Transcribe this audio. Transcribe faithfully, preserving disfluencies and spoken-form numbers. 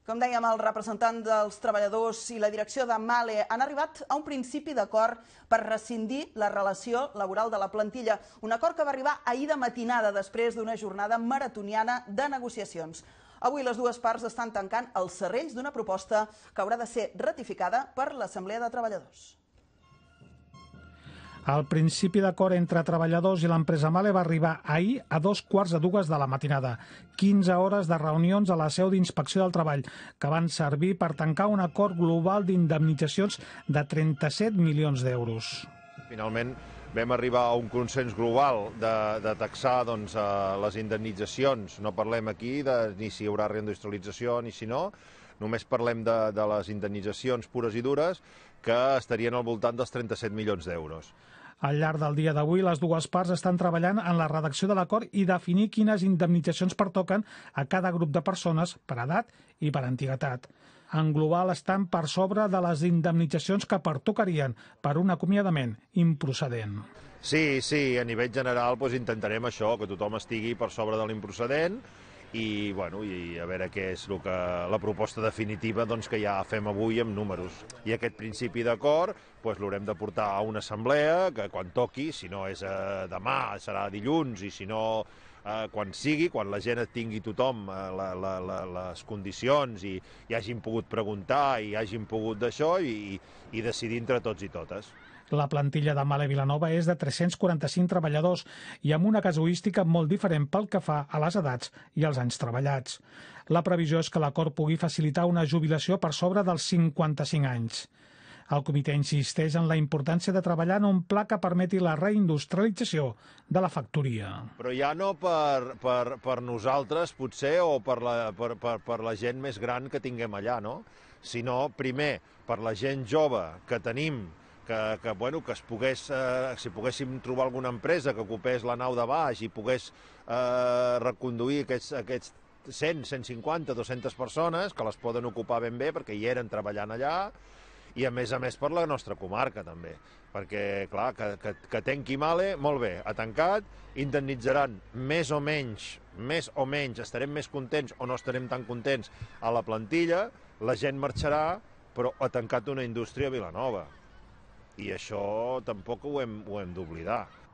Com dèiem, el representant dels treballadors i la direcció de Mahle han arribat a un principi d'acord per rescindir la relació laboral de la plantilla. Un acord que va arribar ahir de matinada després d'una jornada maratoniana de negociacions. Avui les dues parts estan tancant els serrells d'una proposta que haurà de ser ratificada per l'Assemblea de Treballadors. El principi d'acord entre treballadors i l'empresa Mahle va arribar ahir a dos quarts de dues de la matinada. quinze hores de reunions a la seu d'Inspecció del Treball, que van servir per tancar un acord global d'indemnitzacions de trenta-set milions d'euros. Finalment vam arribar a un consens global de, de taxar doncs, les indemnitzacions. No parlem aquí de ni si hi haurà reindustrialització ni si no, només parlem de, de les indemnitzacions pures i dures, que estarien al voltant dels trenta-set milions d'euros. Al llarg del dia d'avui, les dues parts estan treballant en la redacció de l'acord i definir quines indemnitzacions pertoquen a cada grup de persones per edat i per antiguitat. En global estan per sobre de les indemnitzacions que pertocarien per un acomiadament improcedent. Sí, sí, a nivell general doncs, intentarem això, que tothom estigui per sobre de l'improcedent i, bueno, i a veure què és el que, la proposta definitiva doncs, que ja fem avui amb números. I aquest principi d'acord doncs, l'haurem de portar a una assemblea que quan toqui, si no és eh, demà, serà dilluns, i si no eh, quan sigui, quan la gent tingui tothom eh, la, la, la, les condicions i, i hagin pogut preguntar i hagin pogut d'això i, i decidir entre tots i totes. La plantilla de Mahle Vilanova és de tres-cents quaranta-cinc treballadors i amb una casuística molt diferent pel que fa a les edats i als anys treballats. La previsió és que l'acord pugui facilitar una jubilació per sobre dels cinquanta-cinc anys. El comitè insisteix en la importància de treballar en un pla que permeti la reindustrialització de la factoria. Però ja no per, per, per nosaltres, potser, o per la, per, per, per la gent més gran que tinguem allà, no? Sinó, primer, per la gent jove que tenim, que, que, bueno, que es pogués, eh, si poguéssim trobar alguna empresa que ocupés la nau de baix i pogués eh, reconduir aquests, aquests cent, cent cinquanta, dues-centes persones que les poden ocupar ben bé perquè hi eren treballant allà, i a més a més per la nostra comarca també, perquè clar, que, que, que tanqui Mahle, molt bé, ha tancat, indemnitzaran més o menys, més o menys, estarem més contents o no estarem tan contents a la plantilla, la gent marxarà, però ha tancat una indústria a Vilanova. I això tampoc ho hem, ho hem d'oblidar.